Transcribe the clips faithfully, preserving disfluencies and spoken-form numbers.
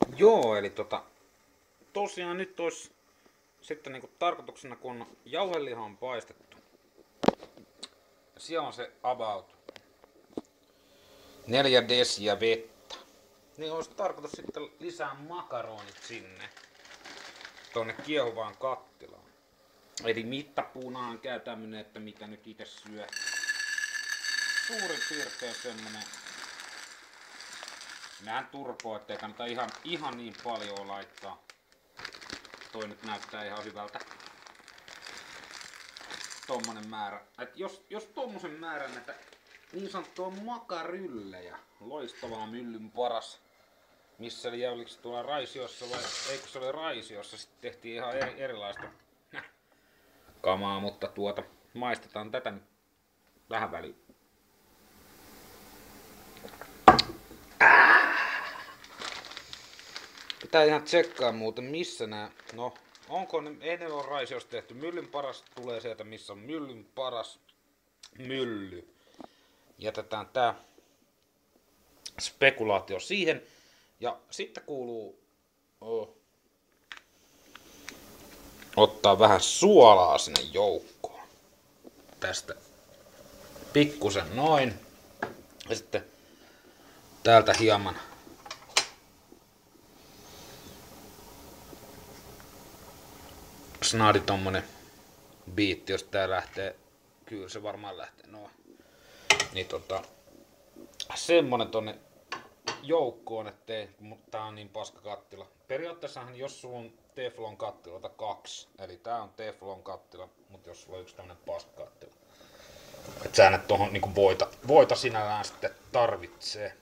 Joo, eli tota, tosiaan nyt olisi sitten niinku tarkoituksena, kun jauheliha on paistettu. Siellä on se about neljä desiä vettä. Niin olisi tarkoitus sitten lisää makaronit sinne. Tonne kiehuvaan kattilaan. Eli mittapuunahan käy tämmönen, että mitä nyt itse syö. Suurin piirtein semmonen. Nähän turpoa, ettei kannata ihan, ihan niin paljon laittaa. Toi nyt näyttää ihan hyvältä. Tommonen määrä. Et jos, jos tommosen määrän näitä niin sanottua makaryllejä, loistavaa myllyn paras, missä oli oliko se tuolla Raisiossa vai eikö se ole Raisiossa, sitten tehtiin ihan eri, erilaista kamaa, mutta tuota maistetaan tätä nyt vähän väliin. Pitää ihan tsekkaa muuten missä nää, no onko ne, ei ne ole Raisiossa tehty, myllyn paras tulee sieltä missä on myllyn paras mylly. Jätetään tää spekulaatio siihen ja sitten kuuluu oh, ottaa vähän suolaa sinne joukkoon. Tästä pikkusen noin ja sitten täältä hieman snadi tommonen biitti, jos tää lähtee, kyllä se varmaan lähtee noin. Niin tota, semmonen tonne joukkoon, ettei, mutta tää on niin paska kattila. Periaatteessahan jos sulla on teflon kattiloita kaksi, eli tää on teflon kattila, mutta jos sulla on yksi tämmönen paska kattila. Et sä näet tohon niinku voita, voita sinällään sitten tarvitsee.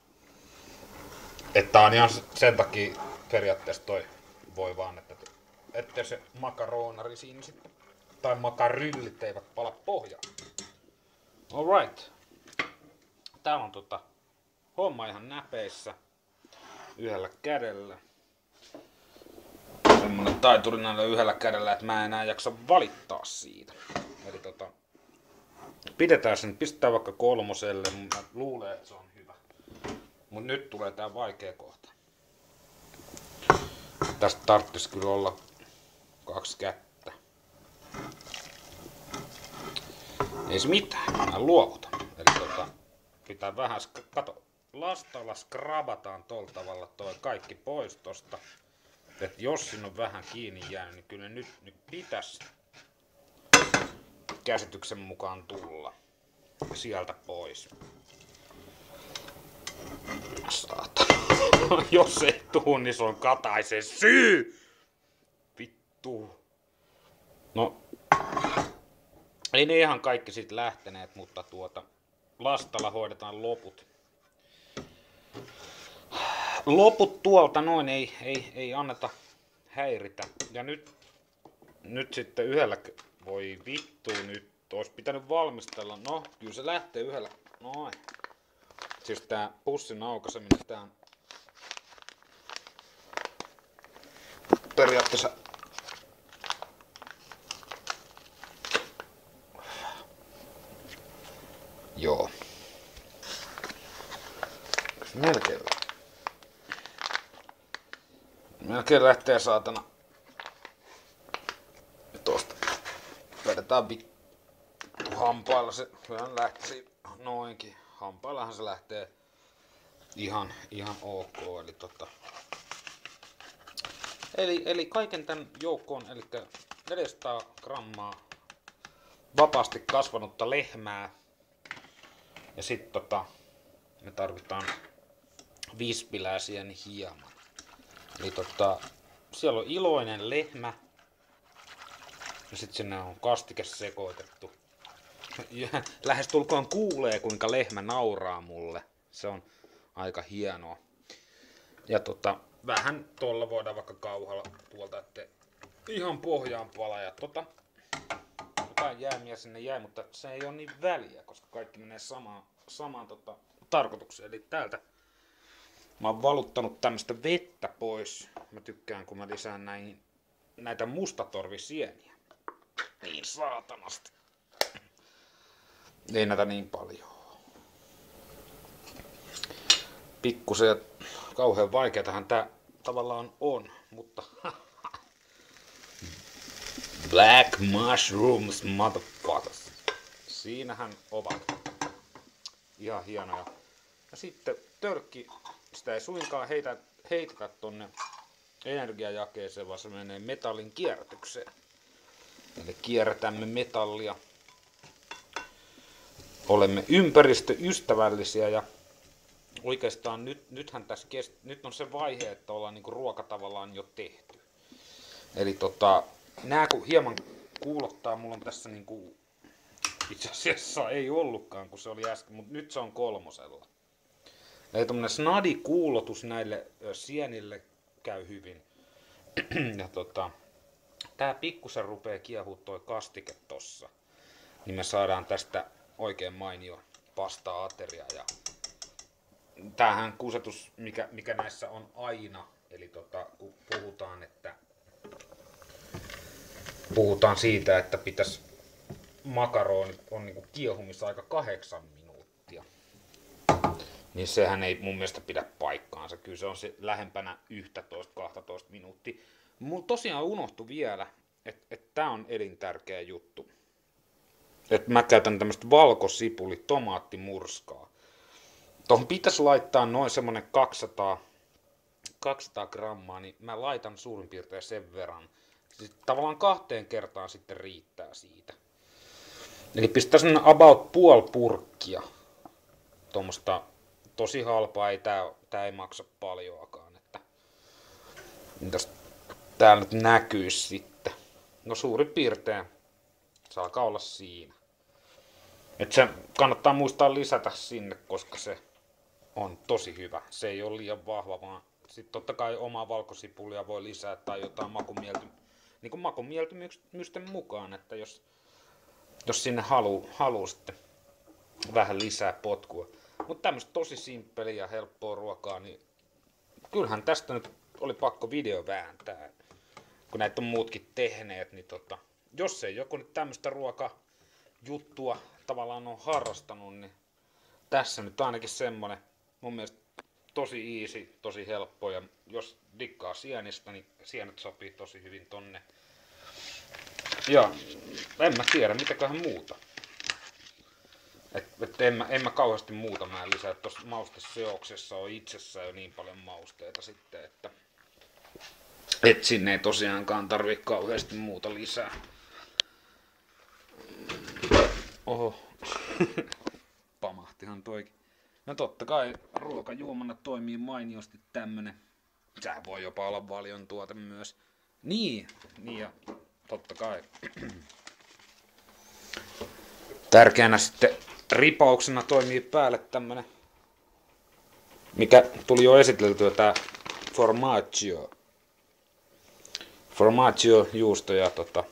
Että on ihan sen takia periaatteessa toi voi vaan, että ettei se makaronari siinä sitten, tai makaryllit eivät pala pohjaan. Alright. Täällä on tota homma ihan näpeissä. Yhdellä kädellä. Semmonen taituri näillä yhdellä kädellä, että mä en enää jaksa valittaa siitä. Eli tota, pidetään sen, pistetään vaikka kolmoselle, mä luulen, että se on hyvä. Mut nyt tulee tää vaikea kohta. Tästä tarvitsisi kyllä olla kaksi kättä. Ei se mitään, mä luovutan. Eli tota, pitää vähän, kato, lastalla skrabataan tolla tavalla toi kaikki pois tosta. Et jos siinä on vähän kiinni jäänyt, niin kyllä nyt, nyt pitäisi käsityksen mukaan tulla sieltä pois. Saatana. Jos ei tuu, niin se on Kataisen syy! Vittu. No, ei ne ihan kaikki sit lähteneet, mutta tuota, lastalla hoidetaan loput. Loput tuolta noin ei, ei, ei anneta häiritä. Ja nyt, nyt sitten yhdellä, voi vittu nyt, olisi pitänyt valmistella. No, kyllä se lähtee yhdellä, noin. Siis tää pussin aukaiseminen, tää on periaatteessa joo. Melkein. Melkein lähtee saatana. Tosta. Vedetään vittu hampailla se. Kyllä lähtee noinkin. Hampaillahan se lähtee ihan, ihan ok. Eli tota. Eli, eli kaiken tän joukkoon, eli neljäsataa grammaa vapaasti kasvanutta lehmää. Ja sit tota, me tarvitaan vispiläisiä niin hieman. Eli tota, siellä on iloinen lehmä. Ja sit sinne on kastike sekoitettu. Ja lähestulkoon kuulee kuinka lehmä nauraa mulle. Se on aika hienoa. Ja tota, vähän tuolla voidaan vaikka kauhalla tuolta, ettei ihan pohjaan pala. Ja tota, jotain jäämiä sinne jäi, mutta se ei ole niin väliä, koska kaikki menee samaan, samaan tota, tarkoitukseen. Eli täältä mä oon valuttanut tämmöstä vettä pois. Mä tykkään, kun mä lisään näihin, näitä mustatorvisieniä. Niin saatanasti. Ei näitä niin paljon. Pikkusen kauhean vaikeatahan tää tavallaan on, mutta Black Mushrooms, motherfuckers. Siinähän ovat. Ihan hienoja. Ja sitten törkki, sitä ei suinkaan heitä, heitetä tonne energiajakeeseen, vaan se menee metallin kierrätykseen. Eli kierrätämme metallia. Olemme ympäristöystävällisiä ja oikeastaan nyt, nythän tässä kest, nyt on se vaihe, että ollaan niinku ruoka tavallaan jo tehty. Eli tota, nää kun hieman kuulottaa, mulla on tässä niinku, itse asiassa ei ollutkaan kun se oli äsken, mutta nyt se on kolmosella. Eli tommonen snadi kuulotus näille ö, sienille käy hyvin. Ja tota, tää pikkusen rupee kiehua toi kastike tossa. Niin me saadaan tästä oikein mainio pasta-ateria. Ja tämähän kusetus, mikä, mikä näissä on aina. Eli tota, kun puhutaan, että puhutaan siitä, että pitäisi makaronit on niinku kiehumisaika kahdeksan minuuttia. Niin sehän ei mun mielestä pidä paikkaansa. Kyllä se on se lähempänä yksitoista kaksitoista minuuttia. Mulla tosiaan unohtui vielä, että et tää on elintärkeä juttu. Että mä käytän tämmöstä valkosipuli tomaattimurskaa. Tuohon pitäisi laittaa noin semmonen kaksisataa, kaksisataa grammaa, niin mä laitan suurin piirtein sen verran. Siis tavallaan kahteen kertaan sitten riittää siitä. Eli pistää semmonen about puoli purkkia. Tuommoista tosi halpaa, ei tää, tää ei maksa paljoakaan. Että mitäs täällä nyt näkyisi sitten. No suurin piirtein se alkaa olla siinä. Et se kannattaa muistaa lisätä sinne, koska se on tosi hyvä. Se ei ole liian vahva, vaan sitten totta kai omaa valkosipulia voi lisää tai jotain makumielty, niin kuin makumieltymysten mukaan, että jos, jos sinne haluu, haluu sitten vähän lisää potkua. Mutta tämmöistä tosi simppeliä ja helppoa ruokaa, niin kyllähän tästä nyt oli pakko video vääntää. Kun näitä on muutkin tehneet, niin tota, jos ei joku nyt tämmöistä ruokajuttua tavallaan on harrastanut, niin tässä nyt ainakin semmonen mun mielestä tosi easy, tosi helppo. Ja jos dikkaa sienistä, niin sienet sopii tosi hyvin tonne. Ja en mä tiedä, mitäköhän muuta. Et, et en, mä, en mä kauheasti muuta mä lisää. Tuossa mausteseoksessa on itsessään jo niin paljon mausteita sitten, että et sinne ei tosiaankaan tarvii kauheasti muuta lisää. Oho. Pamahtihan toikin. No totta kai ruokajuomana toimii mainiosti tämmönen. Sehän voi jopa olla valion tuote myös. Niin, niin ja totta kai. Tärkeänä sitten ripauksena toimii päälle tämmönen, mikä tuli jo esiteltyä, tää formaggio. Formaggio juusto ja tota.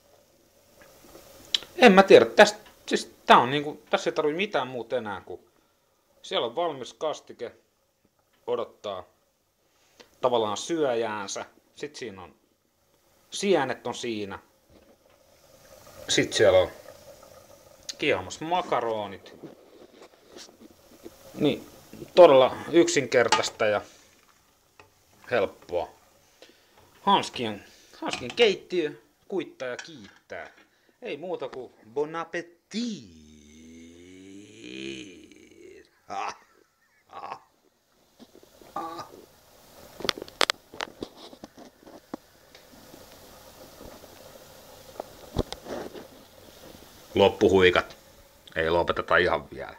En mä tiedä, tästä, siis tää on niinku, tässä ei tarvii mitään muuta enää kuin siellä on valmis kastike, odottaa tavallaan syöjäänsä. Sitten siinä on sienet on siinä. Sitten siellä on kiehumassa makaronit. Niin, todella yksinkertaista ja helppoa. Hanskien, hanskien keittiö kuittaa ja kiittää. Ei muuta kuin bon appétit! Ah, ah, ah. Loppuhuikat. Ei lopeteta ihan vielä.